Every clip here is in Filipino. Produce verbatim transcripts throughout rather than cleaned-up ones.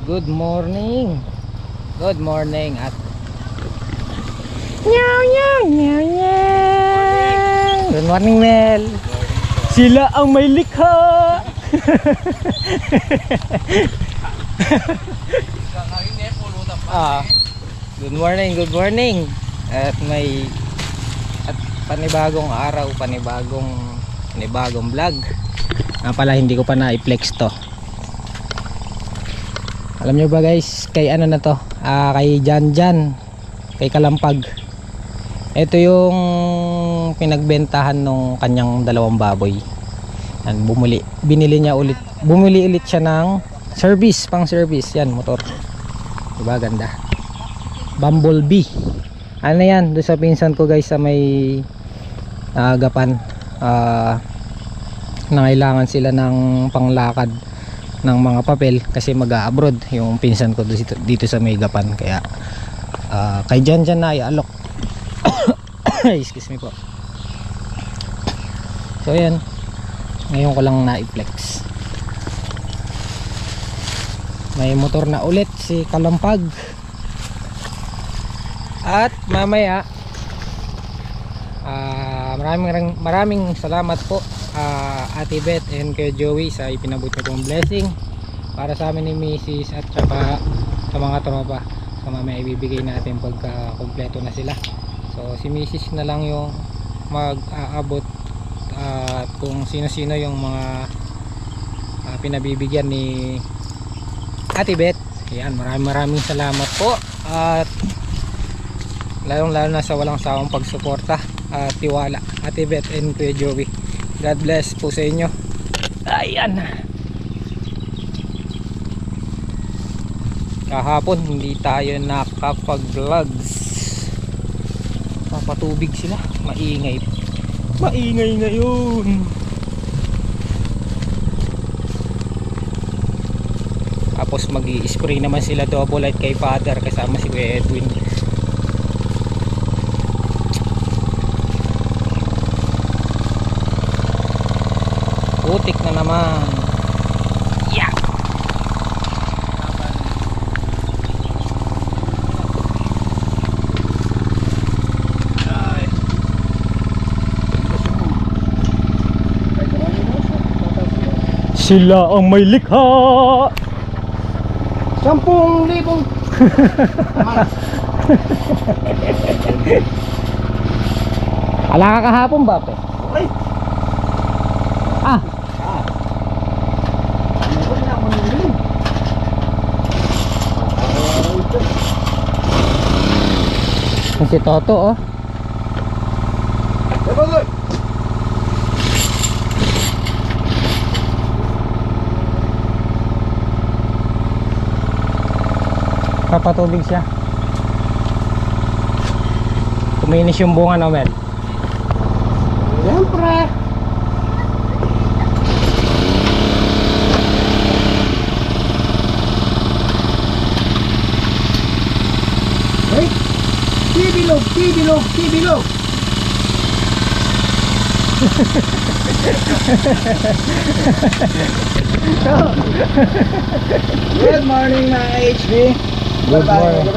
Good morning. Good morning at Nyaw nyaw nyaw nyaw. Good morning, Mel. Sila ang may likha. Ah, good morning, good morning. At may at panibagong araw, panibagong panibagong vlog. Ah, pala hindi ko pa na-i-flex to. Alam nyo ba guys, kay ano na to? Ah, kay Jan Jan, kay Kalampag. Ito yung pinagbentahan nung kanyang dalawang baboy. Yan, bumuli, binili niya ulit, bumili ulit siya ng service, pang service. Yan, motor. Diba, ganda. Bumblebee. Ano yan, doon sa pinsan ko guys sa may uh, Gapan. Uh, nangailangan sila ng panglakad ng mga papel kasi mag-a-abroad yung pinsan ko dito, dito sa may Gapan. Kaya uh, kay Jan Jan na ialok. Excuse me po. So yan, ngayon ko lang na-i-flex. May motor na ulit si Kalampag. At mamaya uh, maraming maraming salamat po uh, Ate Beth and kay Joey sa ipinabot niyo pong blessing para sa amin ni Missus at saka sa mga tropa. So mamaya ibibigay natin pagka kompleto na sila. So si Missus na lang yung mag-aabot at uh, kung sino-sino yung mga uh, pinabibigyan ni Ate Beth. Yan, maraming maraming salamat po at lalong lalo na sa walang sawang pagsuporta at tiwala Ate Beth and Kuya Joey. God bless po sa inyo. Ayan, kahapon hindi tayo nakapag vlogs, papatubig sila, maingay maingay ngayon. Tapos mag-i-spray naman sila double light kay Father kasama si Kuya Edwin. Putik na naman. Yeah. Sila ang may likha. Sampung libong. Ala ka kahapon ba pe? Ay. Ah. Si Toto oh. Papatubig siya. Kuminis yung bunga no Mel. Siyempre. Hey, tibilog, tibilog, tibilog. Good morning mga H B. Good morning.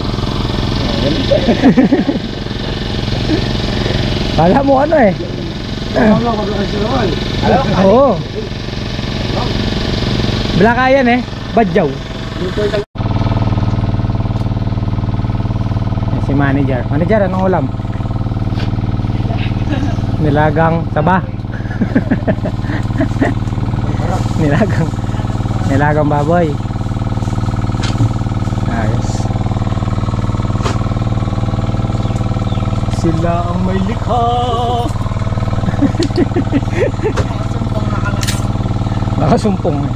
Kala mo ano eh? Oo. Blakayan eh. Badyaw. Si manager. Manager, anong ulam? Nilagang taba. Nilagang Nilagang baboy. Ayos. Sila ang may likha. Nakasumpong na.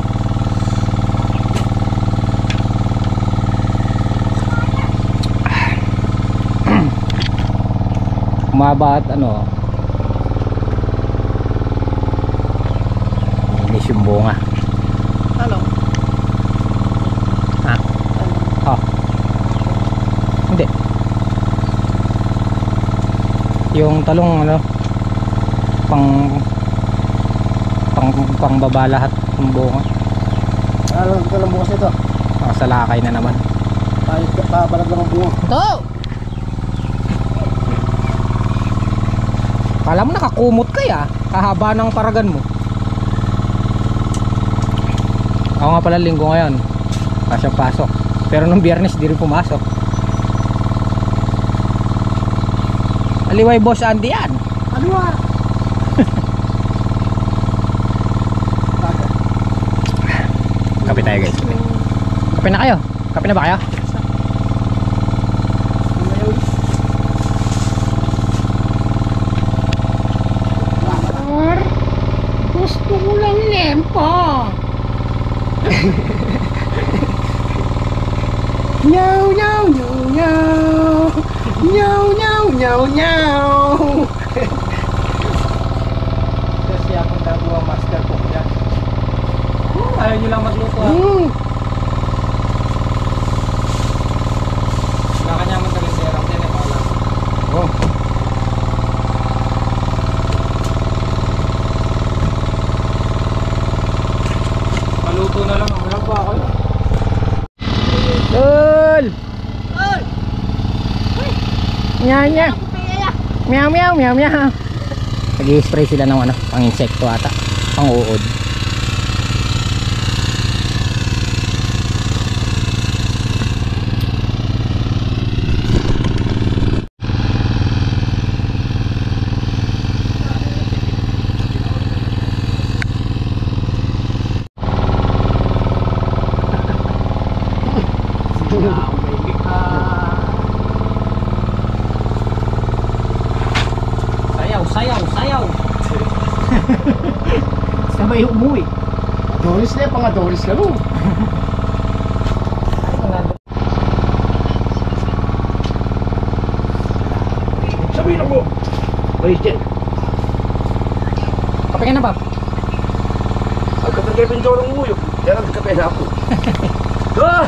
Umaba at ano, inis yung bunga. Hello. Ha? Oh. Hindi. Yung talong ano, pang pang pang baba lahat ng bunga. Ano, ito lang bukas ito. Ah, nakasalakay na naman. Kahit kabalag lang ang bunga. Ito! Kala mo nakakumot kaya, kahaba ng paragan mo. Ako nga pala linggo ngayon, pasyang pasok. Pero nung biyernes di rin pumasok. Aliway boss Andy yan. Ano ba? Kape tayo guys. Kape na kayo? Kape na ba kayo? Gusto ko lang lempo. Nyaw nyaw nyaw nyaw. Nyaw nyaw nyaw nyaw. Kasi akong nagawa master cook yan. Ayaw nyo lang magluto ha. Mm. Wala kanya magkalinderang din eh. Wala. Oh. Maluto na lang. Wala pa ako. Dol! Nya nya. Meow meow meow meow. Nag-i-spray sila ng ano, pang insekto ata, pang uod. Sayaw, sayaw, sayaw. Sabay umuwi. Doris na, pang Doris ka mo. Sabihin mo. Christian. Kape ka na ba? Ang kapag kayo pintorong uyo. Yan ang kape na ako. Ah!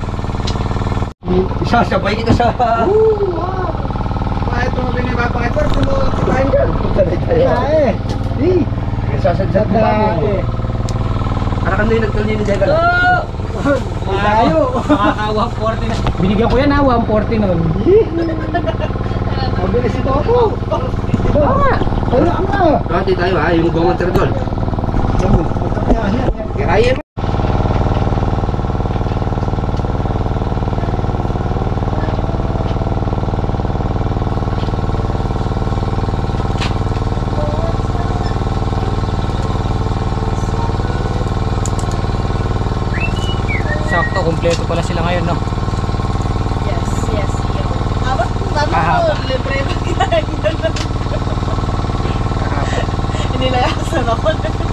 Isasabay kita sa... Oo, wow! Bakit mo binibang pang ito? Kumain ka? Kumain! Eh! Isasadjad mo ba mo? Anak ano yung nagtalini dyan ka na? Tayo! Makaka-one forty na. Binigyan ko yan ha, one forty nun. Mabilis ito ako! Oo nga. Wala ka! Kati tayo ha, yung gawang terdol. Kaya mo! Sakto, kompleto pala sila ngayon, no? Yes, yes, yo. Abot kung sabi Mahaba. mo, libre magkain. Inilayasan ako.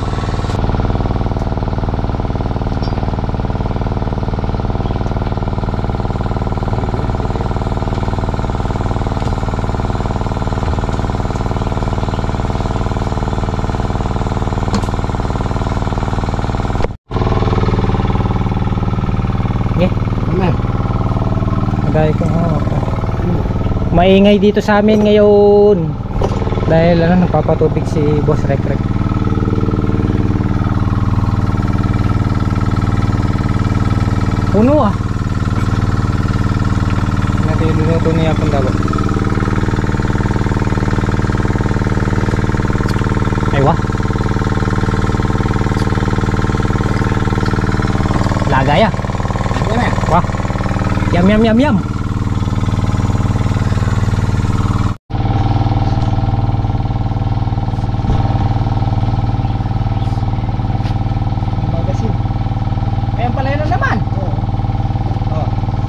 Okay. Ano? Dahil ko, oh, maingay dito sa amin ngayon. Dahil ano, nagpapatubig si Boss Rek Rek. Puno ah. Natin yung luto niya kung dapat. Ay wah. Lagay ah. Wah. Yum yum yum yum. Magasin. Ayan pala yun naman. Oh.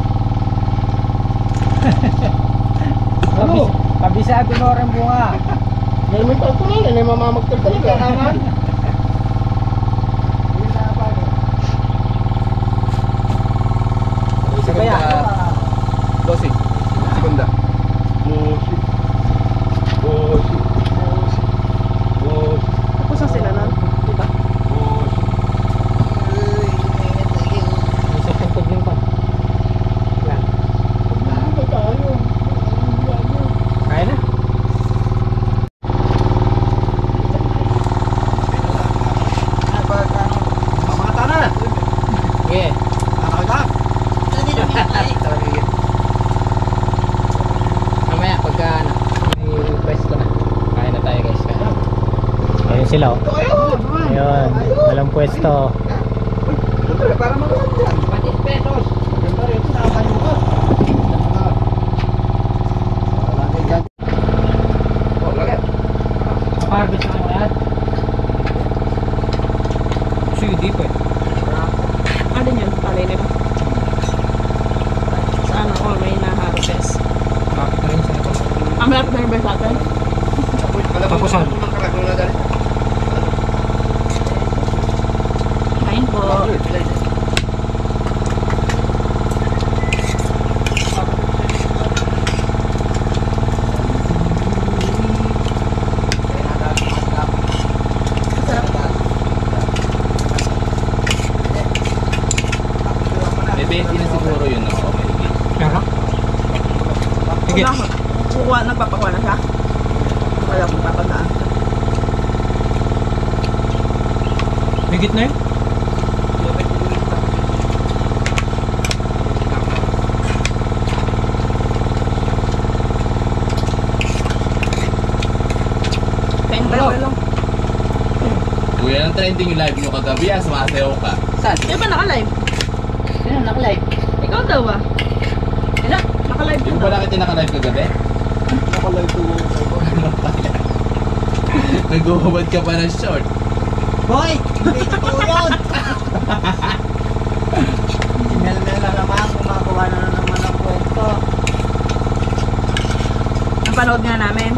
Ano? Kabisado mo rin bunga. May may pagtuloy, may mamamagtal talaga. Naman. Sabay ah. Bossing. Segunda. Bullshit. Bullshit. Bullshit. Bullshit. Tapos na sila nun. Diba? Bullshit. Isa pang tubling pa. Yan. Ano tayo? Kaya na. sila oh. Ito kayo! Ayun, walang pwesto. Ito, para magulat dyan. Patis pesos. Ganda rin, saan mo ka? Lagi dyan. Oh, lagi. Harvest na mo yan. Sige, di po eh. Ano yun? Palay na ba? Saan ako may na-harvest? Bakit na rin sa ito? Ah, malapit na rin ba sa atin? Tapusan. Kain po. May twenty na siguro yun ako. Kaya Sige. Wala ko. Kukuha, nagpapakuha na siya. Wala akong papandaan. Higit na yun? Kain tayo lang. Kuya, ang trending yung live nyo kagabi ah, sumasayaw ka. Saan? Di ba naka-live? Sino naka-live? Ikaw daw ah. Ila, naka-live Yung ka daw. pala kita naka-live kagabi? Naka-live to. Nag-uhubad ka pa ng short. Boy! Hindi ko yun! Sinel-mel na naman, kumakuha na naman ang kwento. Napanood nga namin.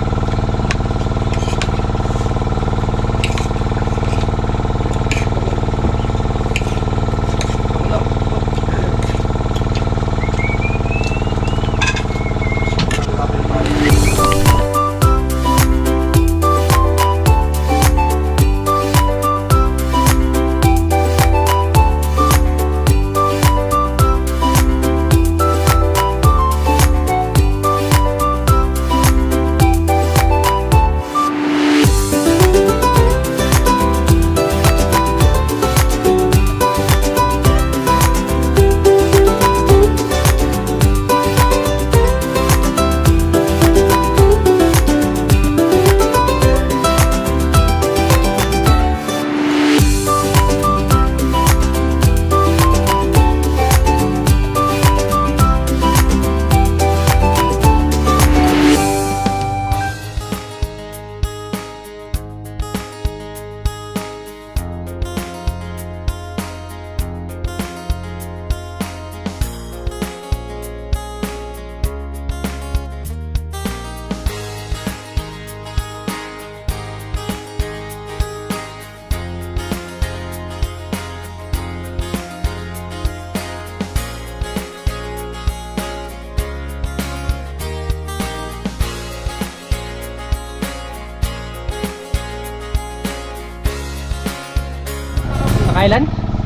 Nakailan?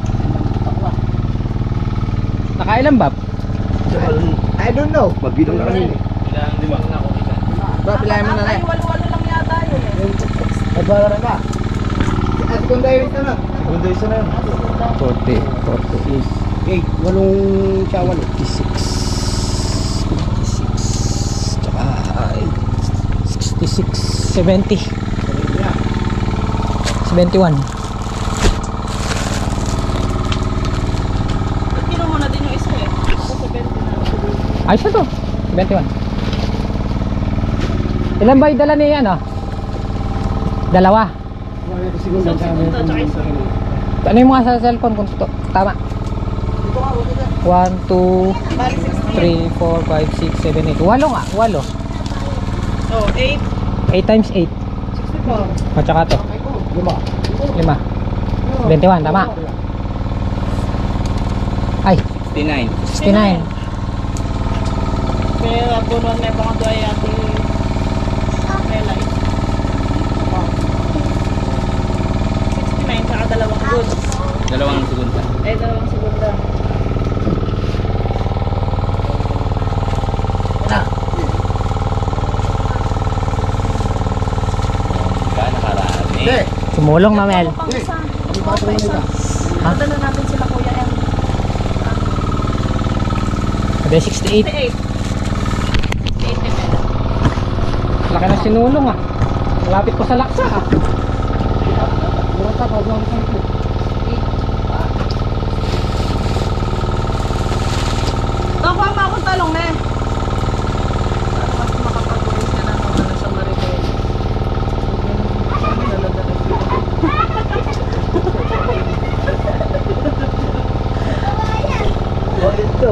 Nakailan Bab? I don't know. Mabilang na kanina. Ilang lima na ako kita. Ba, pilayan mo na na. Ay, walo-walo lang yata yun eh. Nabara na ka. At kung tayo ito na. Kung tayo ito na. forty, forty, eight. Walong siya walo. fifty-six, fifty-six, tsaka sixty-six, seventy, seventy-one. Ba't ginawa mo na din yung isa eh? Sa seventy na. Ayos na to, seventy-one. Ilan ba yung dala niya ano? Dalawa. Isang segundo, tsaka isang. Ano yung mga sa cellphone kung to, tama? one, two, Bali, sixteen. three, four, five, six, seven, eight. Walo nga, walo. Oh, eight. eight times eight. sixty-four. At saka to, Lima. lima. twenty-one, tama? Ay, sixty-nine. sixty-nine. Pero bunuan may mga doy ati Melay. sixty-nine saka dalawang goods. Dalawang segunda. Eh, dalawang segunda. Ka nakarami. Hindi. Sumulong na Mel. Pang isa. Ano ba ito nila? Ha? Padala natin sila Kuya M. Sabi sixty-eight. sixty-eight. eight ni Mel. Laki na sinulong ah. Malapit ko sa laksa ah. Nakuha mo akong talong na eh. Mas makapag-uwis ka na ng ano sa Maribel. Oh, ito.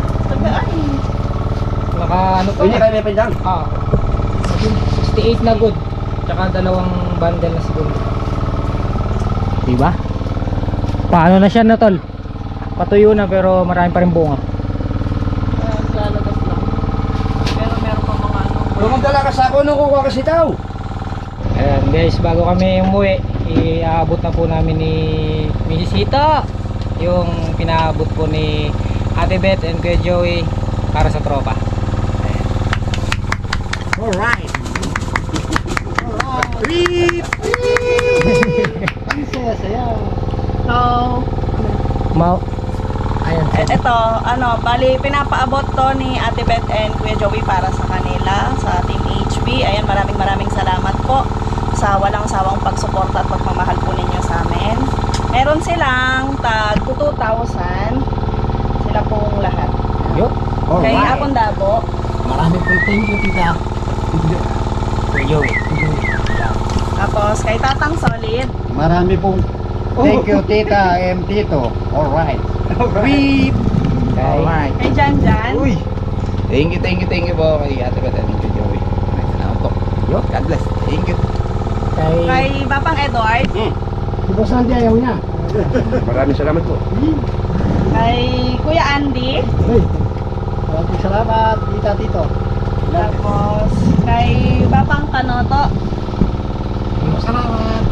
Naka ano to? Hindi kaya may pinjang. Ah, sixty-eight na good. Tsaka dalawang bundle na siguro. Diba? Paano na siya na tol? Patuyo na pero marami pa rin bunga. Ah, lalagas lang. Pero meron pa mga ano. Kung magdala ka sa ako, nung kukuha ka sitaw. Ayan guys, bago kami umuwi, iaabot na po namin ni Missus Hito yung pinaabot po ni Ate Beth and Kuya Joey para sa tropa. Ayan. Alright. Beep! Ang saya-saya. So, Mau. Ayan. e- eto, ano, bali pinapaabot to ni Ate Beth and Kuya Joey para sa kanila, sa Team H B. Ayan, maraming maraming salamat po sa walang sawang pagsuporta at pagmamahal po ninyo sa amin. Meron silang tag two thousand. Sila pong lahat. Yo. Kay Apon Dabo. Marami po thank you, tita. Kuya Joey. Tapos kay Tatang Solid. Marami pong thank you, tita and tito. Alright. Beep! Okay. Alright. Kay Jan Jan. Uy! Thank you, thank you, thank you po kay Ate Beth and kay Joey. Salamat po. Yo. God bless. Thank you. Kay Kay Bapang Edward. Si Boss Andy ayaw niya. Maraming salamat po. Kay Kuya Andy. Uy! Maraming salamat, tita, tito. Tapos kay Bapang Kanoto. Salamat.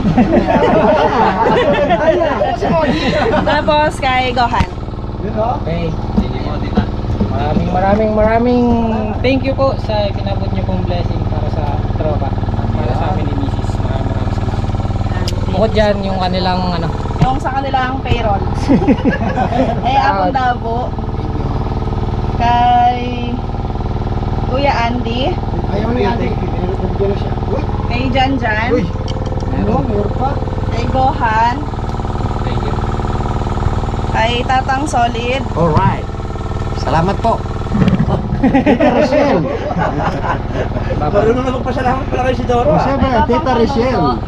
Tapos kay Gohan. Okay. Thank you po, tita. Maraming maraming maraming thank you po sa pinabot niyo pong blessing para sa tropa. Para sa amin ni Missus Maraming maraming salamat. Bukod dyan yung kanilang ano. Yung sa kanilang payroll. Eh, Apon Dabo. Kay Kuya Andy. Ayaw ni ate. siya. Uy! Kay Jan Jan. Uy! Ano? Meron pa? Kay Gohan. Thank you. Kay Tatang Solid. Alright. Salamat po. Tita Rachel. Marunong na magpasalamat pala kay si Doro. Oh, siyempre, Kay Tita Bapang Rachel. Kanoto.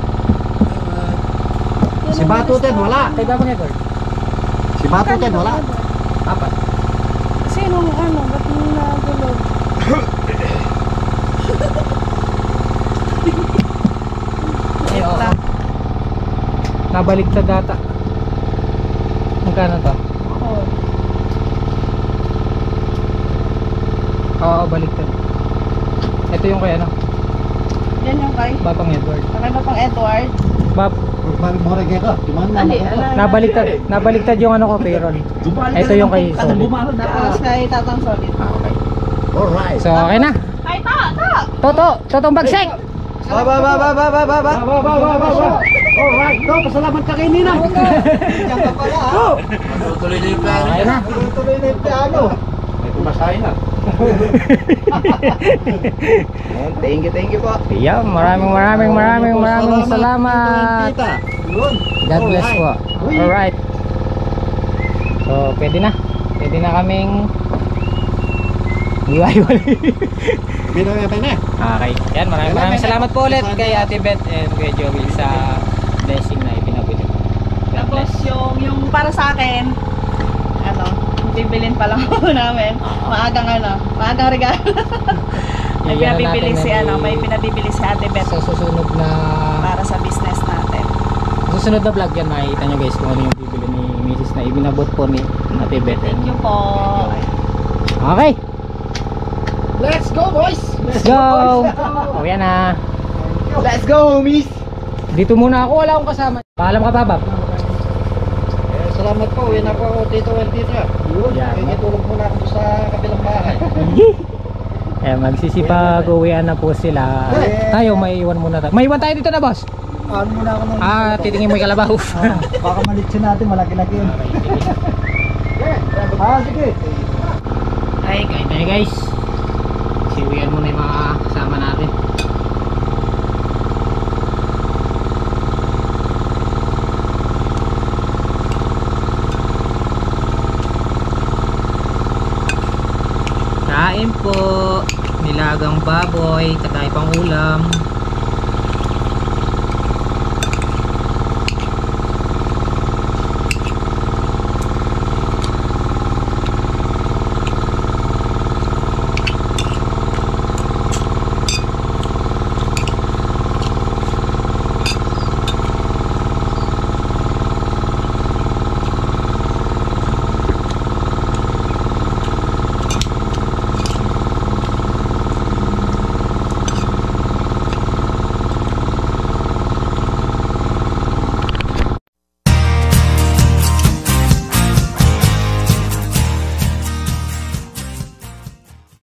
Si Batutin, wala. Kay Bapang Edward. Si Batutin, wala. Apat. Sino ano? Ba't nung nagulo? Ay, oo. Nabalik sa data. Magkano to? Oh. Oo, baliktad. Ito yung kay ano? Yan yung kay. Bapang Edward. Kay Bapang Edward. Bap, Morege ka. Ali, ala. nabaliktad. Nabaliktad yung ano ko, payroll. Ito yung kay Solid. Tapos kay Tatang Solid. Ah, okay. Alright. So, okay na. Kay Ta! Ta! Toto, Totong bagsik. Ba ba ba ba ba ba ba ba ba ba ba ba ba. Alright, no, pasalamat ka kay Nina. Diyan ka pala ha. Matutuloy na yung plano. Okay na. Tuloy na yung piano. May pumasahin na. Thank you, thank you po. Yeah, maraming maraming maraming maraming salamat. Tita. Yun. God bless po. Uy. Alright. So, pwede na. Pwede na kaming iwaiwalay. Binoy pa na. Okay. Yan, maraming maraming salamat po ulit kay Ate Beth and Kuya Joey sa blessing na ipinabot. God Tapos bless. yung, yung para sa akin, ano, bibilin pa lang ako namin. Maagang ano, maagang regalo. May Bigyan na pinabibili natin si na ano, ni- may pinabibili si Ate Beth Sa susunod na para sa business natin. susunod na vlog yan, makikita nyo guys kung ano yung bibili ni Missus na ibinabot po ni Ate Beth. Thank you po. Okay, Let's go, boys. let's go. O yan na. Let's go, miss. Dito muna ako, wala akong kasama. Paalam ka pa, Bab. Eh, salamat po. Uwi na po ako, Tito and Tita. Yun. Yan. Kikitulog muna ako sa kabilang bahay. Eh, magsisipag uwian na po sila. Tayo, may iwan muna tayo. May iwan tayo dito na, boss. Ano muna ako ng... Ah, titingin mo yung kalabaw. Ah, baka malitsin natin, malaki-laki yun. Ah, sige. Ay, kain tayo guys. Siwian muna yung mga kasama natin. nilagang baboy, katay pang ulam.